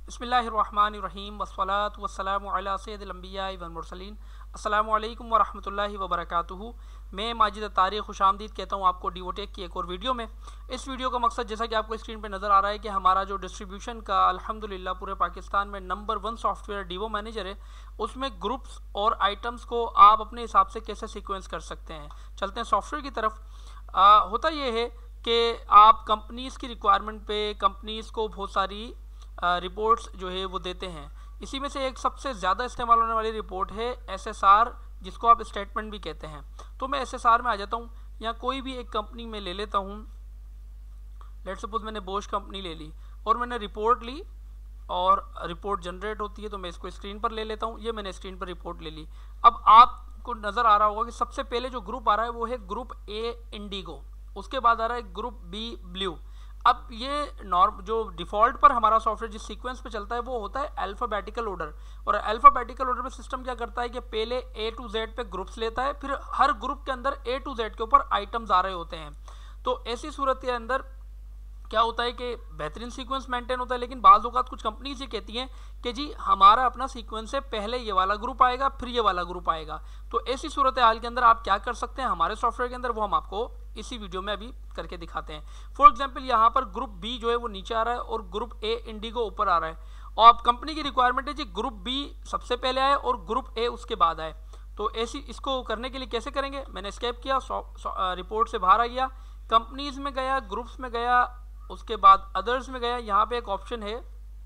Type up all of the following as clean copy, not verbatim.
बिस्मिल्लाहिर्रहमानिर्रहीम वस्सलातु वस्सलामु अला सय्यदिल अंबिया वल मुरसलीन। अस्सलामु अलैकुम वरहमतुल्लाहि वबरकातुहू। मैं माजिद तारिक खुशामदीद कहता हूँ आपको डीवोटेक की एक और वीडियो में। इस वीडियो का मकसद जैसा कि आपको स्क्रीन पे नज़र आ रहा है कि हमारा जो डिस्ट्रीब्यूशन का अल्हम्दुलिल्लाह पूरे पाकिस्तान में नंबर 1 सॉफ्टवेयर डीवो मैनेजर है, उसमें ग्रुप्स और आइटम्स को आप अपने हिसाब से कैसे सीक्वेंस कर सकते हैं। चलते हैं सॉफ्टवेयर की तरफ। होता यह है कि आप कंपनीज़ की रिक्वायरमेंट पे कंपनीज़ को बहुत सारी रिपोर्ट्स जो है वो देते हैं। इसी में से एक सबसे ज़्यादा इस्तेमाल होने वाली रिपोर्ट है SSR, जिसको आप स्टेटमेंट भी कहते हैं। तो मैं SSR में आ जाता हूँ, या कोई भी एक कंपनी में ले लेता हूँ। लेट्स सपोज मैंने बोश कंपनी ले ली और मैंने रिपोर्ट ली और रिपोर्ट जनरेट होती है, तो मैं इसको स्क्रीन पर ले लेता हूँ। ये मैंने स्क्रीन पर रिपोर्ट ले ली। अब आपको नज़र आ रहा होगा कि सबसे पहले जो ग्रुप आ रहा है वो है ग्रुप A इंडिगो, उसके बाद आ रहा है ग्रुप B ब्लू। अब ये नॉर्म जो डिफ़ॉल्ट पर हमारा सॉफ्टवेयर जिस सीक्वेंस पे चलता है वो होता है अल्फ़ाबेटिकल ऑर्डर। और अल्फ़ाबेटिकल ऑर्डर में सिस्टम क्या करता है कि पहले A to Z पे ग्रुप्स लेता है, फिर हर ग्रुप के अंदर A to Z के ऊपर आइटम्स आ रहे होते हैं। तो ऐसी सूरत के अंदर क्या होता है कि बेहतरीन सीक्वेंस मेंटेन होता है, लेकिन बाज़ औक़ात कुछ कंपनीज ये कहती हैं कि जी हमारा अपना सीक्वेंस है, पहले ये वाला ग्रुप आएगा फिर ये वाला ग्रुप आएगा। तो ऐसी सूरत हाल के अंदर आप क्या कर सकते हैं हमारे सॉफ्टवेयर के अंदर, वो हम आपको इसी वीडियो में अभी करके दिखाते हैं। फॉर एग्जाम्पल यहाँ पर ग्रुप बी जो है वो नीचे आ रहा है और ग्रुप ए इंडिगो ऊपर आ रहा है, और आप कंपनी की रिक्वायरमेंट है जी ग्रुप बी सबसे पहले आए और ग्रुप ए उसके बाद आए। तो ऐसी इसको करने के लिए कैसे करेंगे, मैंने एस्केप किया, रिपोर्ट से बाहर आ गया, कंपनीज में गया, ग्रुप्स में गया, उसके बाद अदर्स में गया। यहाँ पे एक ऑप्शन है,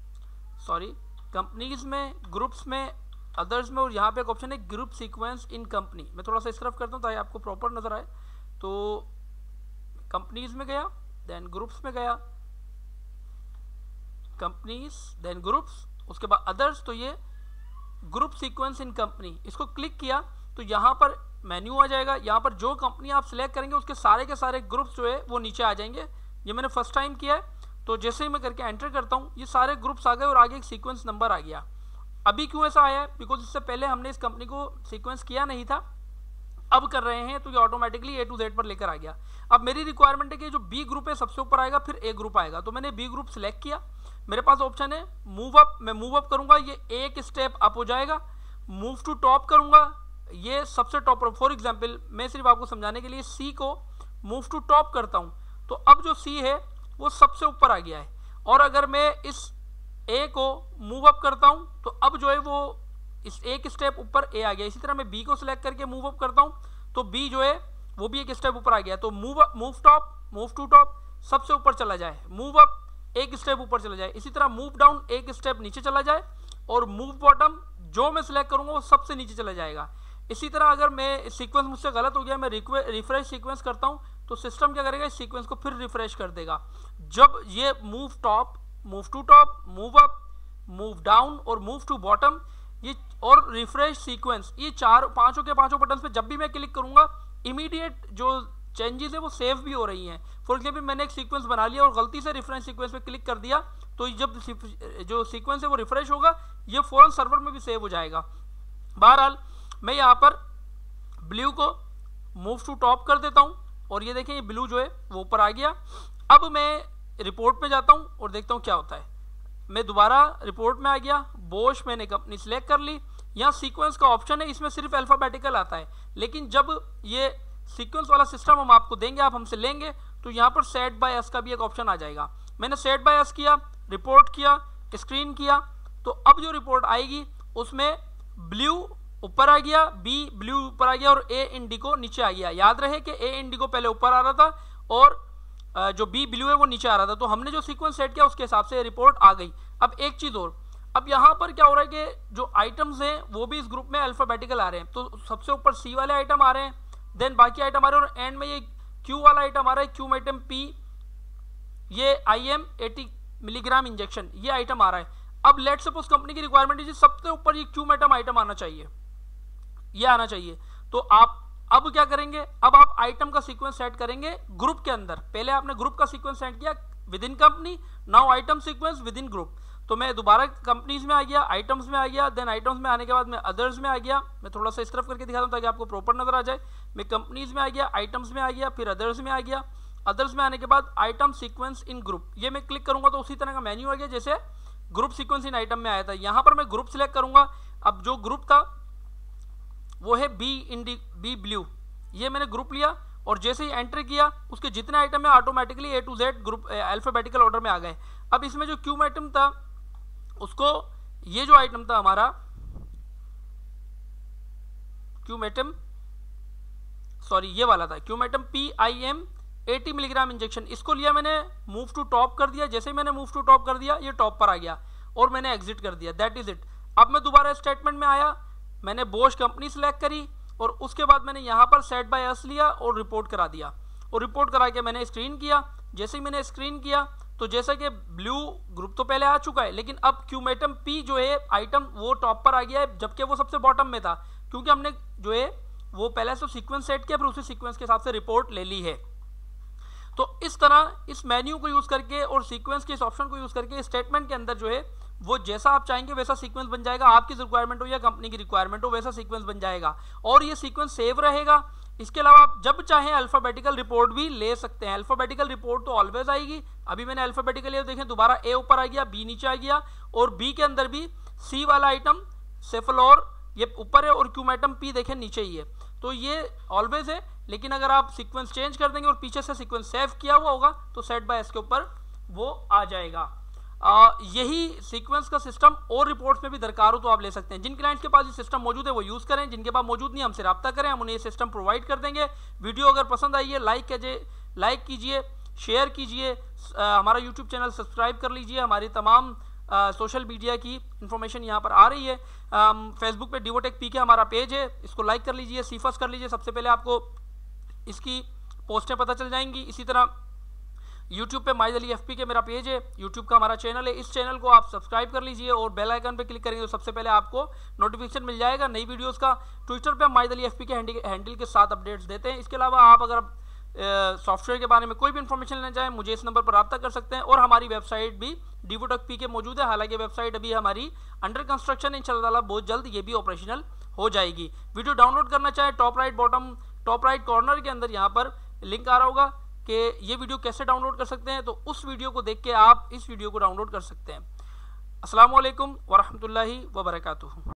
कंपनीज में, ग्रुप्स में, अदर्स में, और यहाँ पे एक ऑप्शन है ग्रुप सीक्वेंस इन कंपनी। मैं थोड़ा सा इस तरफ करता हूँ ताकि आपको प्रॉपर नजर आए। तो कंपनीज में गया, देन ग्रुप्स में गया, कंपनीज देन ग्रुप्स, उसके बाद अदर्स। तो ये ग्रुप सीक्वेंस इन कंपनी, इसको क्लिक किया तो यहाँ पर मेन्यू आ जाएगा। यहाँ पर जो कंपनी आप सिलेक्ट करेंगे उसके सारे के सारे ग्रुप्स जो है वो नीचे आ जाएंगे। ये मैंने फर्स्ट टाइम किया है, तो जैसे ही मैं करके एंटर करता हूँ ये सारे ग्रुप्स आ गए और आगे एक सीक्वेंस नंबर आ गया। अभी क्यों ऐसा आया है, बिकॉज इससे पहले हमने इस कंपनी को सीक्वेंस किया नहीं था, अब कर रहे हैं, तो ये ऑटोमेटिकली A to Z पर लेकर आ गया। अब मेरी रिक्वायरमेंट है कि जो B ग्रुप है सबसे ऊपर आएगा, फिर A ग्रुप आएगा। तो मैंने B ग्रुप सिलेक्ट किया, मेरे पास ऑप्शन है मूव अप, मैं मूव अप करूंगा ये एक स्टेप अप हो जाएगा। मूव टू टॉप करूंगा, ये सबसे टॉप पर। फॉर एग्जाम्पल मैं सिर्फ आपको समझाने के लिए C को मूव टू टॉप करता हूं, तो अब जो C है वो सबसे ऊपर आ गया है। और अगर मैं इस A को मूव अप करता हूं तो अब जो है वो इस एक स्टेप ऊपर A आ गया। इसी तरह मैं B को सिलेक्ट करके मूव अप करता हूं तो B जो है वो भी एक स्टेप ऊपर आ गया। तो move top, move to top, सबसे ऊपर चला जाए, मूव अप एक स्टेप ऊपर चला जाए। इसी तरह मूव डाउन एक स्टेप नीचे चला जाए, और मूव बॉटम जो मैं सिलेक्ट करूंगा वो सबसे नीचे चला जाएगा। इसी तरह अगर मैं सीक्वेंस मुझसे गलत हो गया, मैं रिफ्रेश सीक्वेंस करता हूं तो सिस्टम क्या करेगा, इस सीक्वेंस को फिर रिफ्रेश कर देगा। जब ये move top, move to top, move up, move down और मूव टू बॉटम, ये और रिफ्रेश सीक्वेंस, ये पांचों के पांचों बटन पे जब भी मैं क्लिक करूंगा इमीडिएट जो चेंजेस है वो सेव भी हो रही हैं। फॉर एग्जाम्पल मैंने एक सीक्वेंस बना लिया और गलती से रिफरेंस सीक्वेंस पे क्लिक कर दिया, तो जब जो सीक्वेंस है वो रिफ्रेश होगा ये फौरन सर्वर में भी सेव हो जाएगा। बहरहाल मैं यहाँ पर ब्लू को मूव टू टॉप कर देता हूँ और ये देखें ये ब्लू जो है वो ऊपर आ गया। अब मैं रिपोर्ट में जाता हूँ और देखता हूँ क्या होता है। मैं दोबारा रिपोर्ट में आ गया, बोश मैंने कंपनी सिलेक्ट कर ली। यहाँ सीक्वेंस का ऑप्शन है, इसमें सिर्फ अल्फाबेटिकल आता है, लेकिन जब ये सीक्वेंस वाला सिस्टम हम आपको देंगे, आप हमसे लेंगे, तो यहाँ पर सेट बाय एस का भी एक ऑप्शन आ जाएगा। मैंने सेट बाय एस किया, रिपोर्ट किया, स्क्रीन किया, तो अब जो रिपोर्ट आएगी उसमें ब्लू ऊपर आ गया, बी ब्लू ऊपर आ गया और ए इंडिगो नीचे आ गया। याद रहे कि ए इंडिगो पहले ऊपर आ रहा था और जो बी ब्लू है वो नीचे आ रहा था। तो हमने जो सीक्वेंस सेट किया उसके हिसाब से रिपोर्ट आ गई। अब एक चीज और, अब यहाँ पर क्या हो रहा है कि जो आइटम्स हैं वो भी इस ग्रुप में अल्फाबेटिकल आ रहे हैं। तो सबसे ऊपर सी वाले आइटम आ रहे हैं, देन बाकी आइटम आ रहे हैं, और एंड में ये क्यू वाला आइटम आ रहा है, क्यू आइटम पी, ये IM 80 मिलीग्राम इंजेक्शन, ये आइटम आ रहा है। अब लेट सपोज कंपनी की रिक्वायरमेंट है सबसे ऊपर ये क्यू आइटम आना चाहिए, ये आना चाहिए। तो आप अब क्या करेंगे, अब आप आइटम का सीक्वेंस सेट करेंगे ग्रुप के अंदर। पहले आपने ग्रुप का सीक्वेंस सेट किया within company, now item sequence within group. तो मैं दोबारा कंपनीज में आ गया, आइटम्स में आ गया, देन आइटम्स में आने के बाद मैं अदर्स में आ गया। मैं थोड़ा सा इस तरफ करके दिखाता हूँ ताकि आपको प्रॉपर नजर आ जाए। मैं कंपनीज में आ गया, आइटम्स में आ गया, फिर अदर्स में आ गया, अदर्स में आने के बाद आइटम सीक्वेंस इन ग्रुप, ये मैं क्लिक करूंगा तो उसी तरह का मेन्यू आ गया जैसे ग्रुप सीक्वेंस इन आइटम में आया था। यहां पर मैं ग्रुप सिलेक्ट करूंगा। अब जो ग्रुप था वो है बी ब्लू, ये मैंने ग्रुप लिया और जैसे ही एंटर किया उसके जितने आइटम है automatically A to Z group alphabetical order में आ गए। अब इसमें जो क्यूम आइटम था उसको, ये जो आइटम था हमारा क्यूम आइटम, सॉरी ये वाला था क्यूम आइटम PIM 80 मिलीग्राम इंजेक्शन, इसको लिया मैंने, मूव टू टॉप कर दिया। जैसे ही मैंने मूव टू टॉप कर दिया ये टॉप पर आ गया और मैंने एग्जिट कर दिया, दैट इज इट। अब मैं दोबारा स्टेटमेंट में आया, मैंने बोश कंपनी सिलेक्ट करी और उसके बाद मैंने यहां पर सेट बाय अस लिया और रिपोर्ट करा दिया और रिपोर्ट करा के मैंने स्क्रीन किया। जैसे ही मैंने स्क्रीन किया तो जैसा कि ब्लू ग्रुप तो पहले आ चुका है, लेकिन अब क्यूमेटम P जो है आइटम वो टॉप पर आ गया है, जबकि वो सबसे बॉटम में था, क्योंकि हमने जो है वो पहले से सीक्वेंस सेट किया, फिर उसी सीक्वेंस के हिसाब से रिपोर्ट ले ली है। तो इस तरह इस मेन्यू को यूज करके और सीक्वेंस के इस ऑप्शन को यूज करके स्टेटमेंट के अंदर जो है वो जैसा आप चाहेंगे वैसा सीक्वेंस बन जाएगा। आपकी रिक्वायरमेंट हो या कंपनी की रिक्वायरमेंट हो, वैसा सीक्वेंस बन जाएगा और ये सीक्वेंस सेव रहेगा। इसके अलावा आप जब चाहें अल्फाबेटिकल रिपोर्ट भी ले सकते हैं। अल्फाबेटिकल रिपोर्ट तो ऑलवेज आएगी। अभी मैंने अल्फाबेटिकल ये देखें, दोबारा A ऊपर आ गया, B नीचे आ गया और B के अंदर भी C वाला आइटम सेफलोर ये ऊपर है और क्यूमेटम P देखें नीचे ही है। तो ये ऑलवेज है, लेकिन अगर आप सीक्वेंस चेंज कर देंगे और पीछे से सीक्वेंस सेव किया हुआ होगा तो सेट बाय एस के ऊपर वो आ जाएगा। यही सीक्वेंस का सिस्टम और रिपोर्ट्स में भी दरकार हो तो आप ले सकते हैं। जिन क्लाइंट्स के पास ये सिस्टम मौजूद है वो यूज करें, जिनके पास मौजूद नहीं हमसे रब्ता करें, हम उन्हें ये सिस्टम प्रोवाइड कर देंगे। वीडियो अगर पसंद आई है लाइक कीजिए, शेयर कीजिए, हमारा यूट्यूब चैनल सब्सक्राइब कर लीजिए। हमारी तमाम सोशल मीडिया की इंफॉर्मेशन यहाँ पर आ रही है। फेसबुक पे डिवोटेक पीके हमारा पेज है, इसको लाइक कर लीजिए, सीफस कर लीजिए, सबसे पहले आपको इसकी पोस्टें पता चल जाएंगी। इसी तरह यूट्यूब पे माइद अली FPK मेरा पेज है, यूट्यूब का हमारा चैनल है, इस चैनल को आप सब्सक्राइब कर लीजिए और बेल आइकन पे क्लिक करेंगे तो सबसे पहले आपको नोटिफिकेशन मिल जाएगा नई वीडियोस का। ट्विटर पे हम माइद अली FPK हैंडल के साथ अपडेट्स देते हैं। इसके अलावा आप अगर सॉफ्टवेयर के बारे में कोई भी इन्फॉर्मेशन लेना चाहें मुझे इस नंबर पर रब्ता कर सकते हैं। और हमारी वेबसाइट भी डिवोटेक PK मौजूद है, हालांकि वेबसाइट अभी हमारी अंडर कंस्ट्रक्शन है, इंशाल्लाह बहुत जल्द ये भी ऑपरेशनल हो जाएगी। वीडियो डाउनलोड करना चाहे टॉप राइट कॉर्नर के अंदर यहाँ पर लिंक आ रहा होगा कि ये वीडियो कैसे डाउनलोड कर सकते हैं, तो उस वीडियो को देख के आप इस वीडियो को डाउनलोड कर सकते हैं। अस्सलाम वालेकुम व रहमतुल्लाहि व बरकातुहू।